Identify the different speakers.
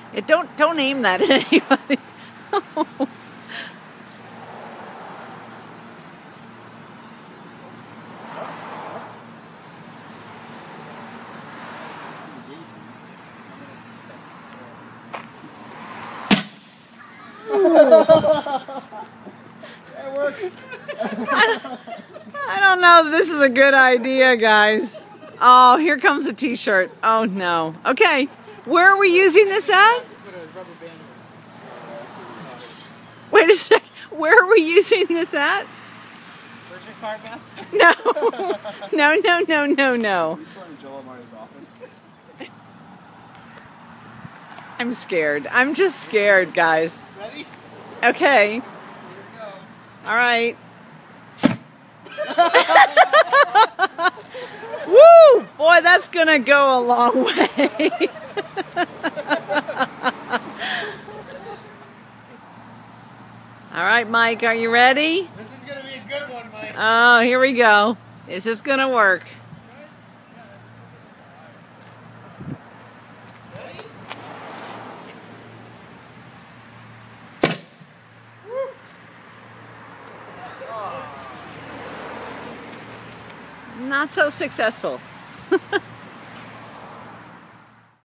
Speaker 1: Don't aim that at anybody.
Speaker 2: That works.
Speaker 1: I don't know if this is a good idea, guys. Oh, here comes a t-shirt. Oh, no. Okay, where are we using this at? Wait a sec. Where are we using this at?
Speaker 2: Where's your card, Beth?
Speaker 1: No. No.
Speaker 2: He's going to Joel Marty's office.
Speaker 1: I'm scared. I'm just scared, guys.
Speaker 2: Ready?
Speaker 1: Okay.
Speaker 2: Here we go.
Speaker 1: All right. Woo! Boy, that's gonna go a long way. All right, Mike, are you ready?
Speaker 2: This is going to be a good one, Mike.
Speaker 1: Oh, here we go. Is this gonna work? Not so successful.